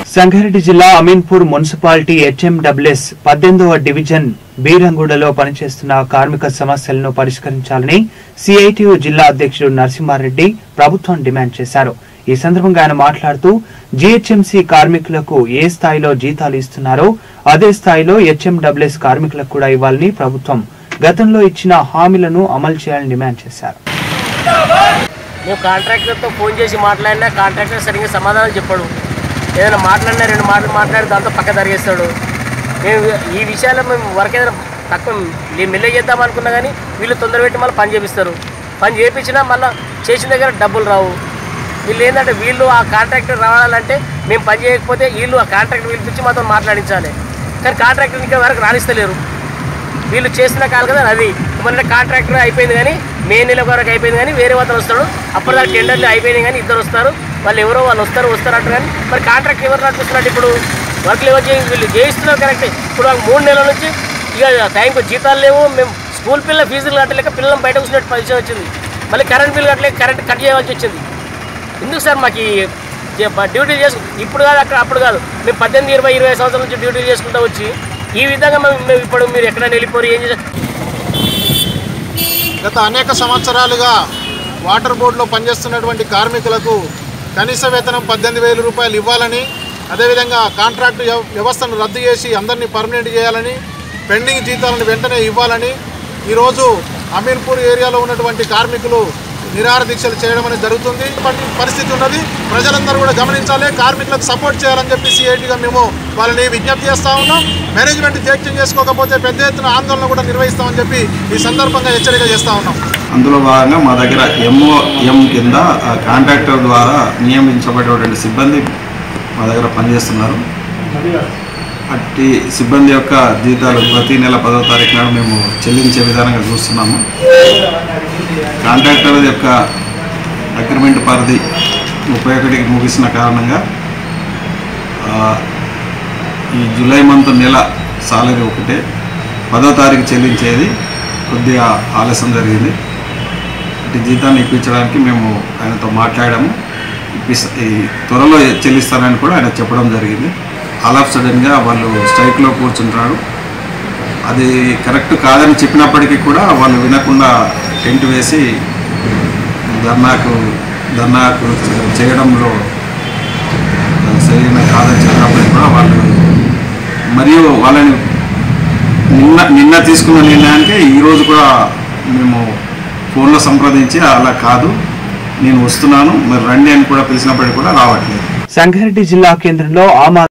సంగారెడ్డి జిల్లా Ameenpur municipality HMWS 18వ division బీరంగూడలో పనిచేస్తున్న కార్మిక సమస్యలను పరిష్కరించాలని సిఐటియు జిల్లా అధ్యక్షుడు నరసింహారెడ్డి ప్రభుత్వం డిమాండ్ చేశారు. ఈ సందర్భంగా ఆయన మాట్లాడుతూ జీహెచ్ఎంసీ కార్మికులకు ఏ స్థాయిలో జీతాలు ఇస్తున్నారో అదే స్థాయిలో హెచ్ఎండబ్ల్యూఎస్ కార్మికులకు కూడా ఇవ్వాలని ప్రభుత్వం గతంలో ఇచ్చిన హామీలను అమలు చేయాలని డిమాండ్ చేశారు. మేము కాంట్రాక్టర్తో ఫోన్ చేసి మాట్లాడినా కాంట్రాక్టర్ సరిగ్గా సమాధానం చెప్పాడు. ఏదైనా మాట్లాడినా 2 మాటలు మాట్లాడి దాంతో పక్క జరిగేస్తాడు. మేము ఈ విషయాల్లో మేము వర్క్ ఏదైనా తక్కువ మెల్లె చేద్దాం అనుకున్నా కానీ వీళ్ళు తొందర పెట్టి మళ్ళీ పని చేపిస్తారు. పని చేయించినా మళ్ళీ చేసిన దగ్గర డబ్బులు రావు. వీళ్ళు ఏంటంటే వీళ్ళు ఆ కాంట్రాక్టర్ రావాలంటే మేము పని చేయకపోతే వీళ్ళు ఆ కాంట్రాక్టర్ పిలిపించి మాతో మాట్లాడించాలి. కానీ కాంట్రాక్టర్ ఇంకా వరకు రాణిస్తలేరు. వీళ్ళు చేసిన కాదు కదా అది మన కాంట్రాక్టర్ అయిపోయింది కానీ మే నెల వరకు అయిపోయింది కానీ వేరే వాళ్ళు వస్తాడు. అప్పటిదాకా టెండర్లు అయిపోయినాయి కానీ ఇద్దరు వస్తారు. వాళ్ళు ఎవరో వాళ్ళు వస్తారు అంటారు కానీ మరి కాంట్రాక్ట్ ఎవరు నడిపిస్తున్నట్టు ఇప్పుడు వర్క్లు ఎవరు వీళ్ళు చేయిస్తున్నారు కరెక్టే. ఇప్పుడు 3 నెలల నుంచి ఇక టైంకి జీతాలు లేవు. మేము స్కూల్ పిల్లల ఫీజులు కట్టలేక పిల్లలు బయట కూర్చున్నట్టు పరిచయం వచ్చింది. మళ్ళీ కరెంట్ బిల్ కట్టలేక కరెంట్ కట్ చేయవలసి వచ్చింది. ఎందుకు సార్ మాకు డ్యూటీ ఇప్పుడు కాదు అప్పుడు కాదు. మేము 18, 20, 25 సంవత్సరాల నుంచి డ్యూటీలు చేసుకుంటూ వచ్చి ఈ విధంగా మేము ఇప్పుడు మీరు ఎక్కడైనా వెళ్ళిపోరు ఏం చేశారు? గత అనేక సంవత్సరాలుగా వాటర్ బోర్డులో పనిచేస్తున్నటువంటి కార్మికులకు కనీస వేతనం 18,000 రూపాయలు ఇవ్వాలని, అదేవిధంగా కాంట్రాక్టు వ్యవస్థను రద్దు చేసి అందరినీ పర్మనెంట్ చేయాలని, పెండింగ్ జీతాలను వెంటనే ఇవ్వాలని ఈరోజు అమీన్పూర్ ఏరియాలో ఉన్నటువంటి కార్మికులు నిరాహార దీక్షలు చేయడం అనేది జరుగుతుంది. పరిస్థితి ఉన్నది. ప్రజలందరూ కూడా గమనించాలి, కార్మికులకు సపోర్ట్ చేయాలని చెప్పి సిఐటిగా మేము వాళ్ళని విజ్ఞప్తి చేస్తూ ఉన్నాం. మేనేజ్మెంట్ జోక్యం చేసుకోకపోతే పెద్ద ఎత్తున ఆందోళన కూడా నిర్వహిస్తామని చెప్పి ఈ సందర్భంగా హెచ్చరిక చేస్తూ ఉన్నాం. అందులో భాగంగా మా దగ్గర MOM కింద కాంట్రాక్టర్ ద్వారా నియమించబడేటువంటి సిబ్బంది మా దగ్గర పనిచేస్తున్నారు. అట్టి సిబ్బంది యొక్క జీతాలు ప్రతి నెల 10వ తారీఖు నాడు మేము చెల్లించే విధానంగా చూస్తున్నాము. కాంట్రాక్టర్ యొక్క అగ్రిమెంట్ పరిధి 31కి ముగిసిన కారణంగా ఈ జూలై మంత్ నెల సాలరీ ఒకటే 10వ తారీఖు చెల్లించేది కొద్దిగా ఆలస్యం జరిగింది. ఇటు జీతాన్ని ఇప్పించడానికి మేము ఆయనతో మాట్లాడాము. త్వరలో చెల్లిస్తారని కూడా ఆయన చెప్పడం జరిగింది. ఆల్ ఆఫ్ సడన్గా వాళ్ళు స్ట్రైక్లో కూర్చుంటున్నారు. అది కరెక్ట్ కాదని చెప్పినప్పటికీ కూడా వాళ్ళు వినకుండా టెంట్ వేసి ధర్నాకు చేయడంలో సరైన కాదని చెప్పినప్పటికీ కూడా వాళ్ళు మరియు వాళ్ళని నిన్న తీసుకున్న నిర్ణయానికి ఈరోజు కూడా మేము ఫోన్లో సంప్రదించి అలా కాదు నేను వస్తున్నాను మరి రండి అని కూడా పిలిచినప్పటికీ కూడా రావట్లేదు. సంగారెడ్డి జిల్లా కేంద్రంలో